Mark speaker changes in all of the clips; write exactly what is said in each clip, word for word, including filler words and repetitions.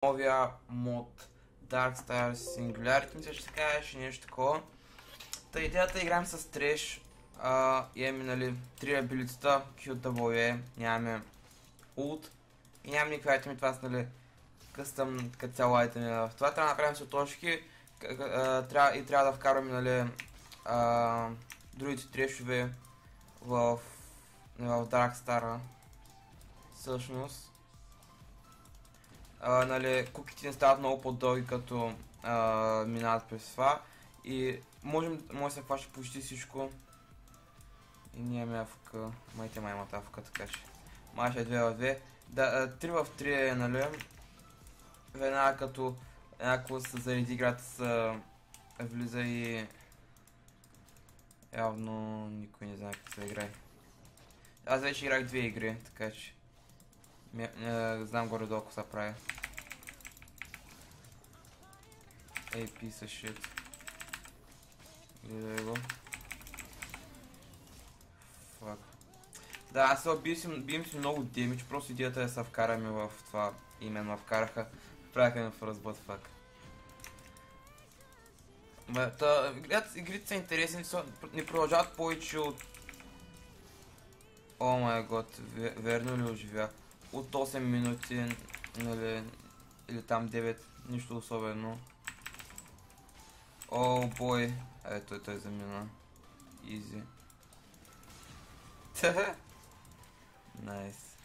Speaker 1: новия мод Dark Stars Singularity, мисля, че се казваше нещо такова. Та идеята е играем с треш. Uh, имаме, нали, три абилитета, Q W E, нямаме ult и нямаме никакви айтеми, това са, нали, къстъм като цяло айтеми. В това трябва да направим се точки uh, и трябва да вкарваме, нали, uh, другите трешове в, в Dark Star. Всъщност, uh, нали, куките не стават много по-дълги, като uh, минават през това и можем, може да се хваща почти всичко. И ние имаме АФК, майте май имат АФК, така че май ще е две в две. Да, три в три е, нали, веднага като някакво се зареди играта се влиза и явно никой не знае как се играе. Аз вече играх две игри, така че не знам горе-долу ако се прави. Ей, piece of shit. Гледай го. Фак. Да, аз се бием си много демидж, просто идеята е да се вкараме в това, именно вкараха, правиха ме в разбът, фак. Та, игрите са интересни, не продължават повече от... О май гот, верно ли оживя? От осем минути, нали, или там девет, нищо особено. О бой, ето той замина. Изи. Найс.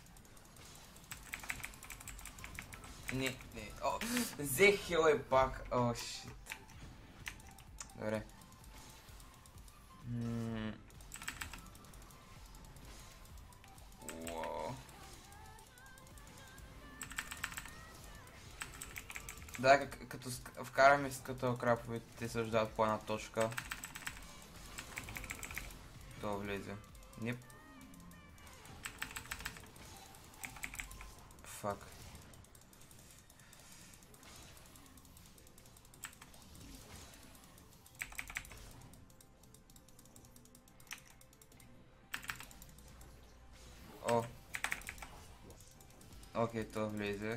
Speaker 1: Не, не, о, взе хил е пак, о, шит. Добре. Ммм. Уау. Да, като вкараме с като краповете, те се ръждават по една точка. То влезе. Нип. Фак. О. Окей, то влезе.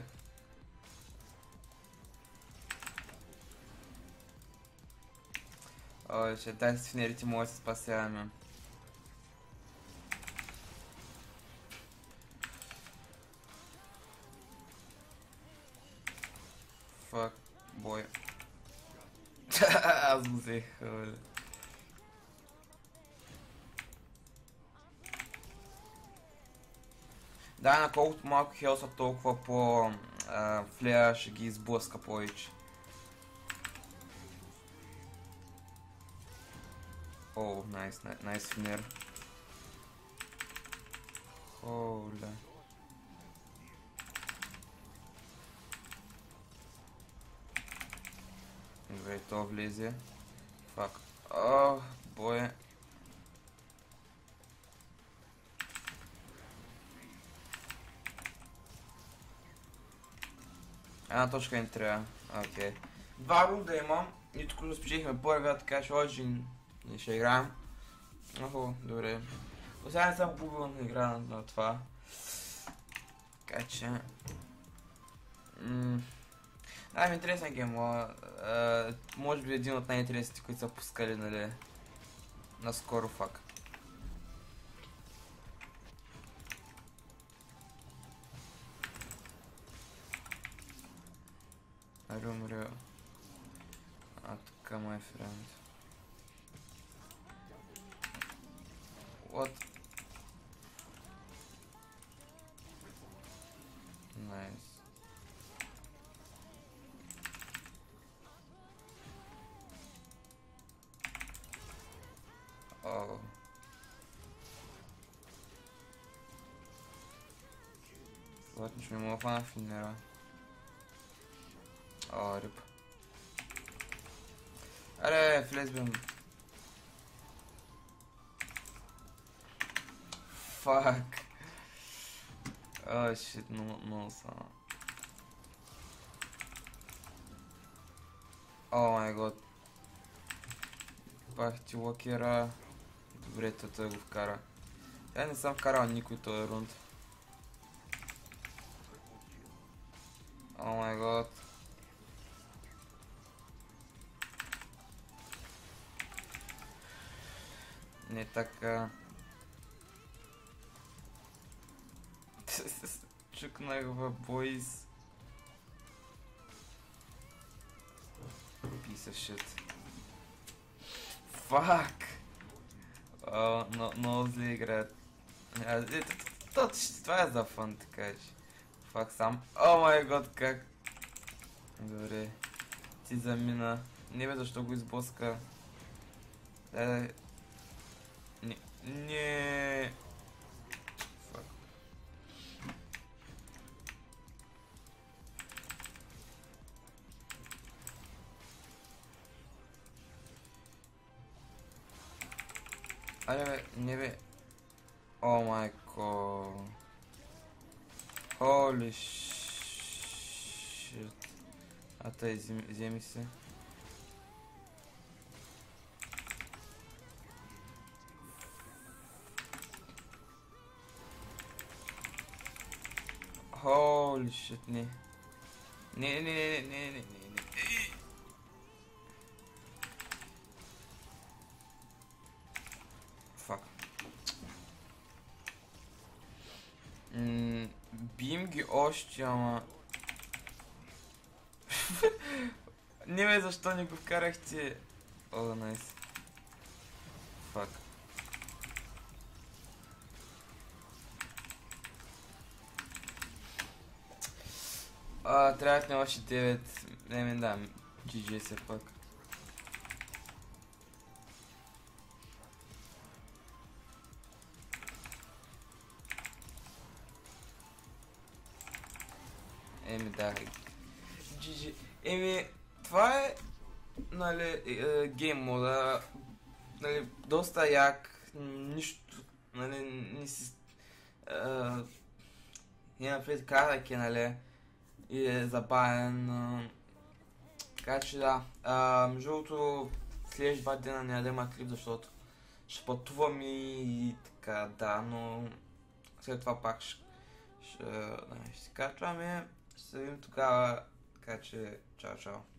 Speaker 1: О, ще дай с финерите може да се спасяваме. Фак, бой. Аз го взех, бе. Да, на колкото малко хел са, толкова по флея ще ги изблъска повече. О, найс, найс финер. Холе. Добре, то влезе. Фак. О, бой. Една точка не трябва. Окей. Два рунда имам. И тук разпечехме първия, така че още не ще играем. Охо, добре. Сега не съм губил на игра на, на това. Така че... Ммм... Да, ми интересен гейм, може би един от най-интересните, които са пускали, нали, наскоро, фак. Румрю. А, така, my friend. What? Nice. О. Ладно, ще ми мога фана финера. О, рип. Аре, влезбим. Фак. О, шит, много са. О май гот. Бах ти локера. Добре, той го вкара. Я не съм вкарал никой този рунд. О май гот. Не така. Чукнах в бойс. Piece of shit. Fuck! О, но, много зле играят. А, е, т- т- т- Това е за фан, така че. Фак сам. О май гот, как? Добре. Ти замина. Не бе, защо го изблъска? Дай, дай. Не. Не. Фак. Аре бе, не бе. О майко. Holy shit. А тъй, вземи вземи се. Holy shit, не. Не, не, не, не, не, не, не. Фак. М, Бим ги още, ама... Не бе, защо не го вкарахте? О, найс. Фак. А, трябват ми още девет. Не ми дам. джи джи се пак. Еми да. джи джи. Еми, това е, нали, е, гейм мода, нали, доста як, нищо, нали, не си, е, има пред казайки, нали, и е забавен, е, така че да, е, между другото, следващи два дена няма да има клип, защото ще пътувам и така, да, но след това пак ще, ще, да, ще си качваме, ще се видим тогава, така че, чао, чао.